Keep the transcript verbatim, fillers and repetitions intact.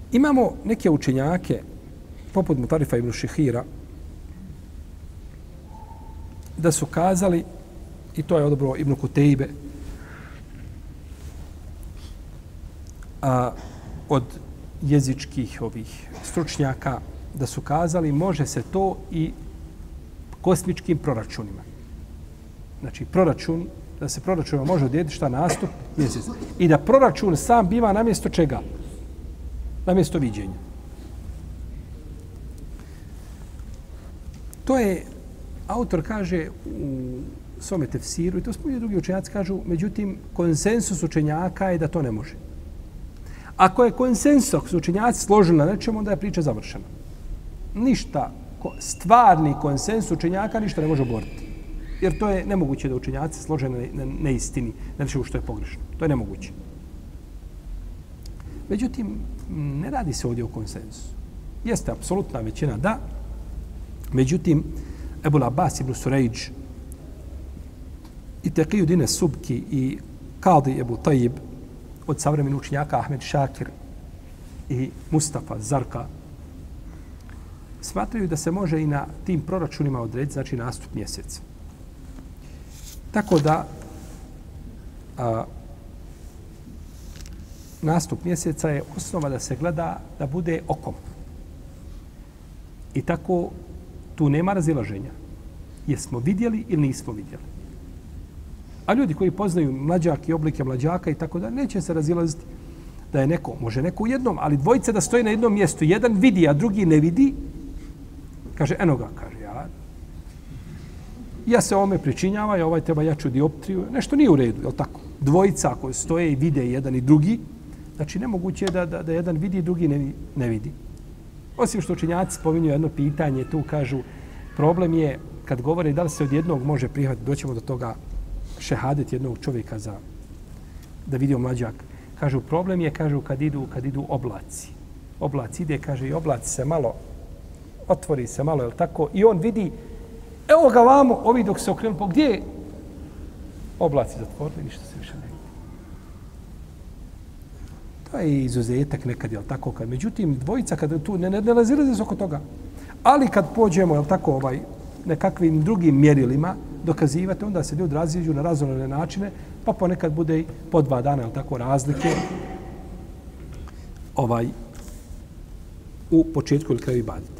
Imamo neke učenjake, poput Mutarifa ibn Šihira, da su kazali, i to je odobro Ibn Kutejbe, a, od jezičkih ovih stručnjaka, da su kazali može se to i kosmičkim proračunima. Znači, proračun, da se proračunima može odjediti šta nastup mjesec. I da proračun sam biva namjesto čega? Namjesto viđenja. To je, autor kaže u svome tefsiru, i to smo i drugi učenjaci kažu, međutim, konsensus učenjaka je da to ne može. Ako je konsensus učenjaci složili na nečemu, onda je priča završena. Ništa, stvarni konsensus učenjaka ništa ne može oboriti. Jer to je nemoguće da učenjaci slože na neistini, na nečemu što je pogrešno. To je nemoguće. Međutim, ne radi se ovdje o konsensusu. Jeste apsolutna većina da, međutim, Ebul Abbas ibn Surejđ i Teqiyuddin Subki i Kadi Ebu Tajib od savremenih učenjaka Ahmed Šakir i Mustafa Zarka smatraju da se može i na tim proračunima odrediti, znači nastup mjeseca. Tako da a, nastup mjeseca je osnova da se gleda da bude okom. I tako tu nema razilaženja. Jesmo vidjeli ili nismo vidjeli. A ljudi koji poznaju mlađak i oblike mlađaka i tako da, neće se razilaziti da je neko, može neko u jednom, ali dvojice da stoji na jednom mjestu. Jedan vidi, a drugi ne vidi. Kaže, eno ga, kaže, ja. Ja se ovome pričinjava, ja ovaj treba jaču dioptriju. Nešto nije u redu, je li tako? Dvojica koji stoje i vide jedan i drugi, znači nemoguće je da, da, da jedan vidi i drugi ne, ne vidi. Osim što učenjaci spominju jedno pitanje, tu kažu, problem je kad govore da li se od jednog može prihvatiti, doćemo do toga šehadet jednog čovjeka za da vidio mlađak. Kažu, problem je, kažu, kad idu, kad idu oblaci. Oblaci ide, kaže, i oblaci se malo, otvori se malo, je li tako? I on vidi, evo ga vamo, ovi dok se okrenu, po gdje je? Oblaci zatvorili, ništa se više ne vidi. To je izuzetak nekad, je li tako? Kad, međutim, dvojica, kad tu ne, ne, ne razilaze se oko toga. Ali kad pođemo, je li tako, ovaj, nekakvim drugim mjerilima dokazivati, onda se ljudi raziđu na razumne načine, pa ponekad bude i po dva dana, je li tako, razlike ovaj, u početku ili kraju ibadeta.